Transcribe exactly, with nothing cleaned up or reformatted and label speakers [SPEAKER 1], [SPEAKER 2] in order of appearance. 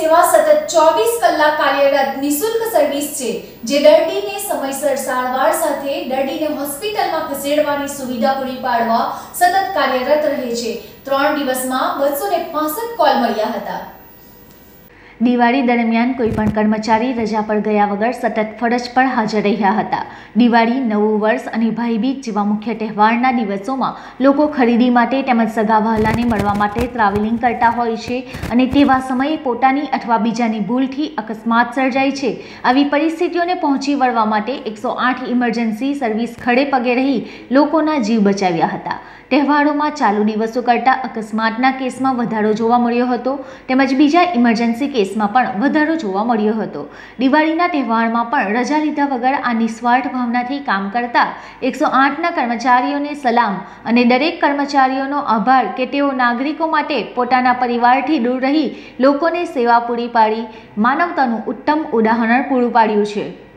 [SPEAKER 1] સેવા સતત ચોવીસ કલાક કાર્યરત નિઃશુલ્ક સર્વિસ છે, જે દર્દીને સમયસર સારવાર સાથે દર્દીને હોસ્પિટલમાં ખસેડવાની સુવિધા પૂરી પાડવા સતત કાર્યરત રહે છે। ત્રણ દિવસમાં બસો ને પાસઠ કોલ મળ્યા હતા।
[SPEAKER 2] દિવાળી દરમિયાન કોઈપણ કર્મચારી રજા પર ગયા વગર સતત ફરજ પર હાજર રહ્યા હતા। દિવાળી, નવું વર્ષ અને ભાઈબીજ જેવા મુખ્ય તહેવારના દિવસોમાં લોકો ખરીદી માટે તેમજ સગા વહાલાને મળવા માટે ટ્રાવેલિંગ કરતા હોય છે અને તેવા સમયે પોતાની અથવા બીજાની ભૂલથી અકસ્માત સર્જાય છે। આવી પરિસ્થિતિઓને પહોંચી વળવા માટે એકસો આઠ ઇમરજન્સી સર્વિસ ખડે પગે રહી લોકોના જીવ બચાવ્યા હતા। તહેવારોમાં ચાલુ દિવસો કરતાં અકસ્માતના કેસમાં વધારો જોવા મળ્યો હતો તેમજ બીજા ઇમરજન્સી કેસમાં પણ વધારો જોવા મળ્યો હતો। દિવાળીના તહેવારમાં પણ રજા લીધા વગર આ નિસ્વાર્થ ભાવનાથી કામ કરતા એકસો આઠના કર્મચારીઓને સલામ અને દરેક કર્મચારીઓનો આભાર કે તેઓ નાગરિકો માટે પોતાના પરિવારથી દૂર રહી લોકોને સેવા પૂરી પાડી માનવતાનું ઉત્તમ ઉદાહરણ પૂરું પાડ્યું છે।